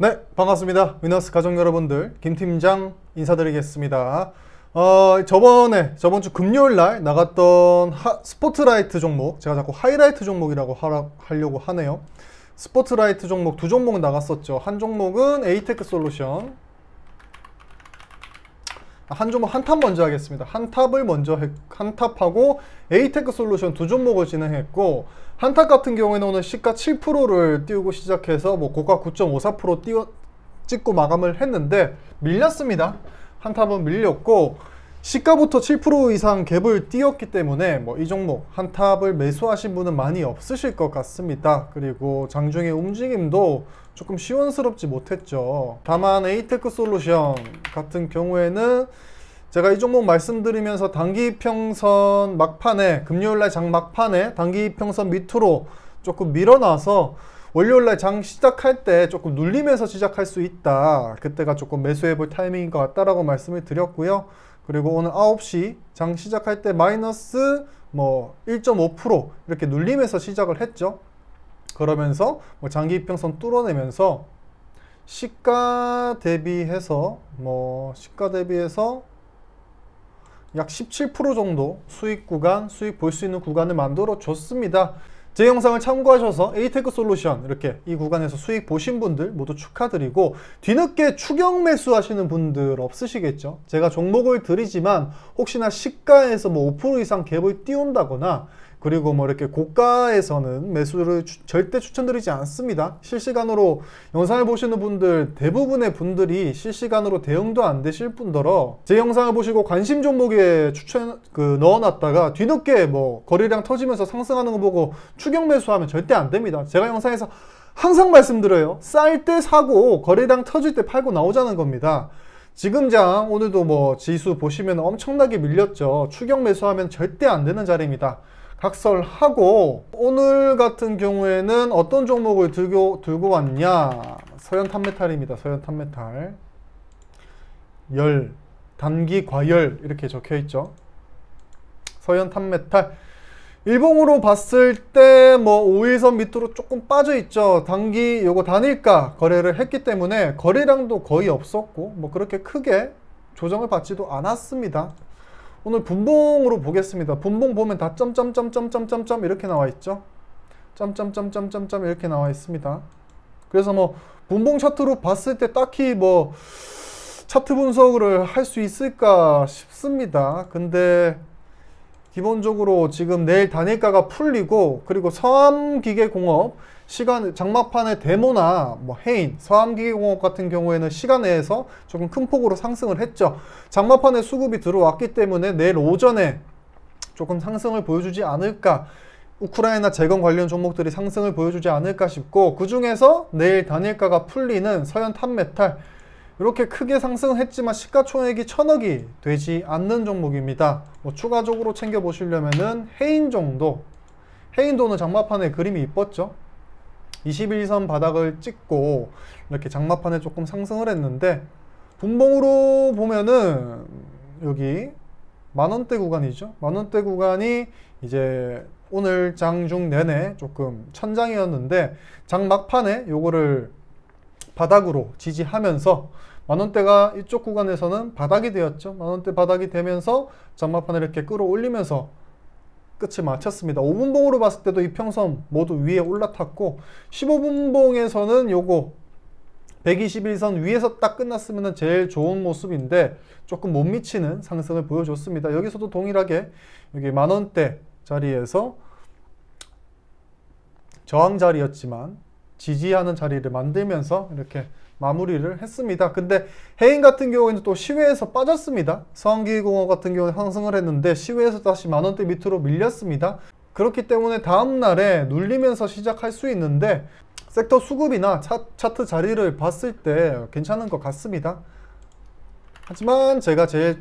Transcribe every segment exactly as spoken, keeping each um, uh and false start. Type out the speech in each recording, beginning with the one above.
네, 반갑습니다. 위너스 가족 여러분들, 김팀장 인사드리겠습니다. 어, 저번에, 저번 주 금요일 날 나갔던 하, 스포트라이트 종목, 제가 자꾸 하이라이트 종목이라고 하라, 하려고 하네요. 스포트라이트 종목 두 종목 나갔었죠. 한 종목은 에이테크 솔루션, 한 종목 한 탑 먼저 하겠습니다. 한 탑을 먼저 했, 한 탑하고 에이테크 솔루션 두 종목을 진행했고, 한 탑 같은 경우에는 오늘 시가 칠 퍼센트를 띄우고 시작해서 뭐 고가 구 점 오사 퍼센트 띄워, 찍고 마감을 했는데 밀렸습니다. 한 탑은 밀렸고 시가부터 칠 퍼센트 이상 갭을 띄웠기 때문에 뭐 이 종목 한 탑을 매수하신 분은 많이 없으실 것 같습니다. 그리고 장중의 움직임도 조금 시원스럽지 못했죠. 다만 에이테크 솔루션 같은 경우에는 제가 이 종목 말씀드리면서 단기평선 막판에 금요일날 장 막판에 단기평선 밑으로 조금 밀어놔서 월요일날 장 시작할 때 조금 눌리면서 시작할 수 있다, 그때가 조금 매수해볼 타이밍인 것 같다라고 말씀을 드렸고요. 그리고 오늘 아홉 시 장 시작할 때 마이너스 뭐 일 점 오 퍼센트 이렇게 눌리면서 시작을 했죠. 그러면서 뭐 장기 이평선 뚫어내면서 시가 대비해서 뭐 시가 대비해서 약 십칠 퍼센트 정도 수익 구간, 수익 볼 수 있는 구간을 만들어 줬습니다. 제 영상을 참고하셔서 에이테크 솔루션 이렇게 이 구간에서 수익 보신 분들 모두 축하드리고, 뒤늦게 추격 매수 하시는 분들 없으시겠죠? 제가 종목을 드리지만 혹시나 시가에서 뭐 오 퍼센트 이상 갭을 띄운다거나, 그리고 뭐 이렇게 고가에서는 매수를 주, 절대 추천드리지 않습니다. 실시간으로 영상을 보시는 분들 대부분의 분들이 실시간으로 대응도 안 되실 뿐더러 제 영상을 보시고 관심 종목에 추천 그 넣어놨다가 뒤늦게 뭐 거래량 터지면서 상승하는 거 보고 추격 매수하면 절대 안 됩니다. 제가 영상에서 항상 말씀드려요. 쌀 때 사고 거래량 터질 때 팔고 나오자는 겁니다. 지금 장 오늘도 뭐 지수 보시면 엄청나게 밀렸죠. 추격 매수하면 절대 안 되는 자리입니다. 각설하고, 오늘 같은 경우에는 어떤 종목을 들고, 들고 왔냐, 서현 탄메탈입니다. 서현 탄메탈 열, 단기 과열 이렇게 적혀 있죠. 서현 탄메탈 일봉으로 봤을 때 뭐 오 일선 밑으로 조금 빠져 있죠. 단기 요거 단일가 거래를 했기 때문에 거래량도 거의 없었고 뭐 그렇게 크게 조정을 받지도 않았습니다. 오늘 분봉으로 보겠습니다. 분봉 보면 다 점점점점점점점 이렇게 나와 있죠. 점점점점점점 이렇게 나와 있습니다. 그래서 뭐 분봉 차트로 봤을 때 딱히 뭐 차트 분석을 할 수 있을까 싶습니다. 근데 기본적으로 지금 내일 단일가가 풀리고, 그리고 서암기계공업 시간 장막판의 데모나 뭐 해인, 서암기계공업 같은 경우에는 시간 내에서 조금 큰 폭으로 상승을 했죠. 장막판에 수급이 들어왔기 때문에 내일 오전에 조금 상승을 보여주지 않을까, 우크라이나 재건 관련 종목들이 상승을 보여주지 않을까 싶고, 그 중에서 내일 단일가가 풀리는 서현 탄메탈 이렇게 크게 상승했지만 시가총액이 천억이 되지 않는 종목입니다. 뭐 추가적으로 챙겨보시려면은 해인 정도, 해인도는 장마판에 그림이 이뻤죠. 이십일 선 바닥을 찍고 이렇게 장마판에 조금 상승을 했는데, 분봉으로 보면은 여기 만원대 구간이죠. 만원대 구간이 이제 오늘 장중 내내 조금 천장이었는데 장 막판에 요거를 바닥으로 지지하면서 만원대가 이쪽 구간에서는 바닥이 되었죠. 만원대 바닥이 되면서 장막판을 이렇게 끌어올리면서 끝을 마쳤습니다. 오 분봉으로 봤을 때도 이평선 모두 위에 올라탔고, 십오 분봉에서는 요거 백이십일 선 위에서 딱 끝났으면 제일 좋은 모습인데 조금 못 미치는 상승을 보여줬습니다. 여기서도 동일하게 여기 만원대 자리에서 저항 자리였지만 지지하는 자리를 만들면서 이렇게 마무리를 했습니다. 근데 해인 같은 경우에는 또 시외에서 빠졌습니다. 서암기계공업 같은 경우는 상승을 했는데 시외에서 다시 만원대 밑으로 밀렸습니다. 그렇기 때문에 다음날에 눌리면서 시작할 수 있는데 섹터 수급이나 차, 차트 자리를 봤을 때 괜찮은 것 같습니다. 하지만 제가 제일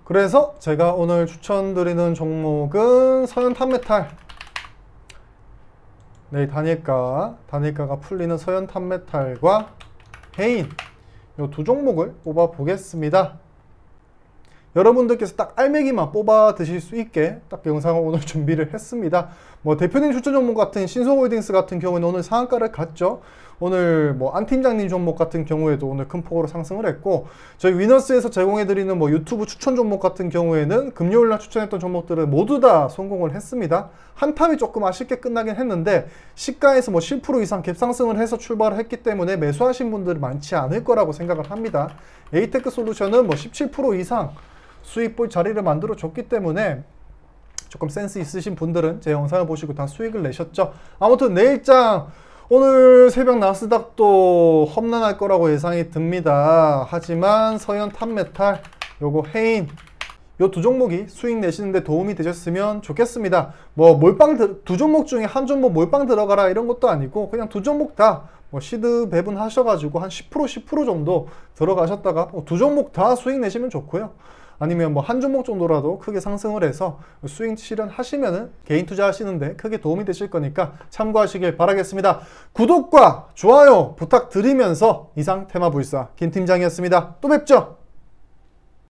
그래서 제가 오늘 추천드리는 종목은 서현탄메탈. 네, 단일가, 단일가가 풀리는 서현탄메탈과 해인 이 두 종목을 뽑아 보겠습니다. 여러분들께서 딱 알맹이만 뽑아 드실 수 있게 딱 영상을 오늘 준비를 했습니다. 뭐 대표님 추천 종목 같은 신소홀딩스 같은 경우에는 오늘 상한가를 갔죠. 오늘 뭐 안 팀장님 종목 같은 경우에도 오늘 큰 폭으로 상승을 했고, 저희 위너스에서 제공해드리는 뭐 유튜브 추천 종목 같은 경우에는 금요일날 추천했던 종목들은 모두 다 성공을 했습니다. 한탑이 조금 아쉽게 끝나긴 했는데 시가에서 뭐 십 퍼센트 이상 갭상승을 해서 출발을 했기 때문에 매수하신 분들이 많지 않을 거라고 생각을 합니다. 에이테크 솔루션은 뭐 십칠 퍼센트 이상 수익 볼 자리를 만들어 줬기 때문에 조금 센스 있으신 분들은 제 영상을 보시고 다 수익을 내셨죠. 아무튼 내일장 오늘 새벽 나스닥도 험난할 거라고 예상이 듭니다. 하지만 서현탄메탈, 요거 해인, 요 두 종목이 수익 내시는데 도움이 되셨으면 좋겠습니다. 뭐 몰빵 두 종목 중에 한 종목 몰빵 들어가라 이런 것도 아니고 그냥 두 종목 다 뭐 시드 배분 하셔가지고 한 십 퍼센트 십 퍼센트 정도 들어가셨다가 두 종목 다 수익 내시면 좋고요. 아니면 뭐 한 종목 정도라도 크게 상승을 해서 수익 실현하시면은 개인 투자하시는데 크게 도움이 되실 거니까 참고하시길 바라겠습니다. 구독과 좋아요 부탁드리면서 이상 테마불사 김 팀장이었습니다. 또 뵙죠.